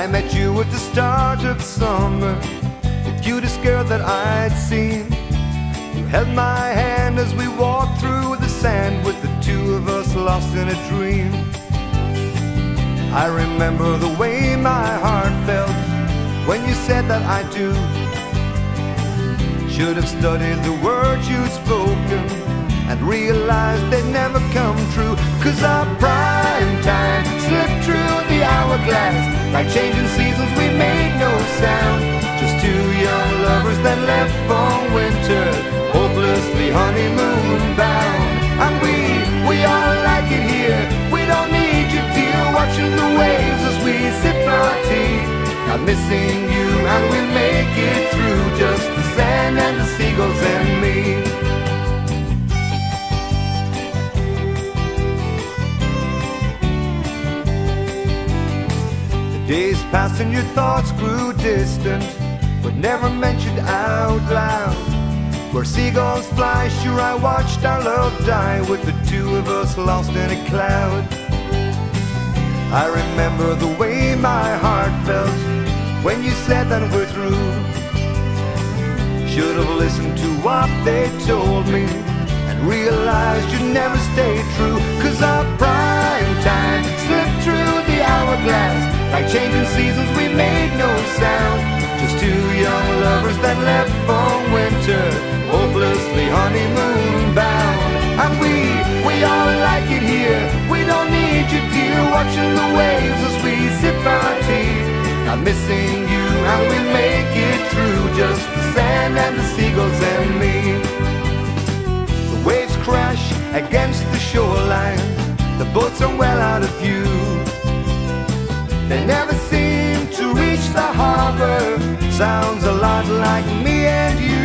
I met you at the start of summer, the cutest girl that I'd seen. You held my hand as we walked through the sand, with the two of us lost in a dream. I remember the way my heart felt when you said that I do. Should have studied the words you'd spoken and realized they'd never come true. 'Cause our prime time slipped through the hourglass. Like changing seasons, we made no sound. Just two young lovers that left for winter, hopelessly honeymoon bound. And we all like it here. We don't need you, dear, watching the waves as we sip our tea. I'm missing you, and we'll make it through, just the sand and the seagulls and me. Days passed and your thoughts grew distant, but never mentioned out loud. Where seagulls fly, sure I watched our love die, with the two of us lost in a cloud. I remember the way my heart felt when you said that we're through. Should have listened to what they told me and realized you'd never stay true. 'Cause our prime time slipped through the hourglass. Like changing seasons, we made no sound. Just two young lovers that left for winter, hopelessly honeymoon bound. And we all like it here. We don't need you, dear, watching the waves as we sip our tea. I'm missing you, and we make it through, just the sand and the seagulls and me. The waves crash against the shoreline. The boats are well out of view. They never seem to reach the harbor. Sounds a lot like me and you.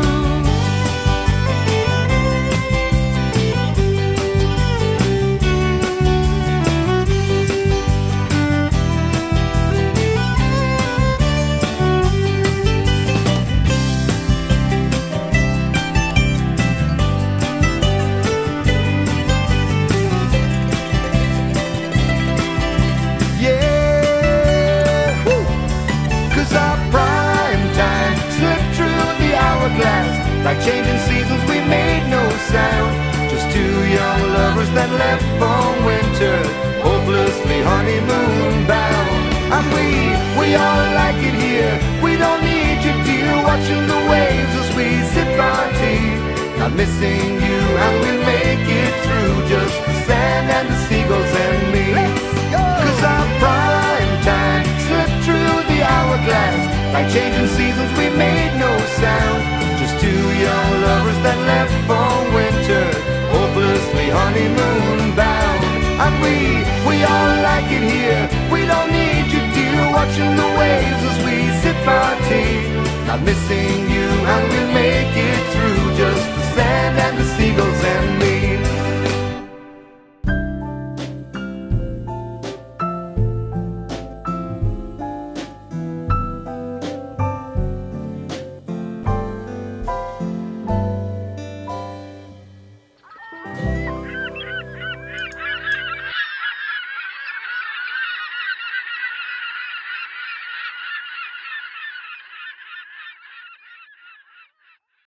Like changing seasons, we made no sound. Just two young lovers that left for winter, hopelessly honeymoon bound. And we all like it here. We don't need you, dear, watching the waves as we sip our tea. I'm missing you, and we'll make it through, just the sand and the seagulls and me. 'Cause our prime time slipped through the hourglass. Like changing seasons, we made no sound. Just two young lovers that left for winter, hopelessly honeymoon bound. And we all like it here. We don't need you, dear, watching the waves as we sip our tea. I'm missing you, and we'll make it through,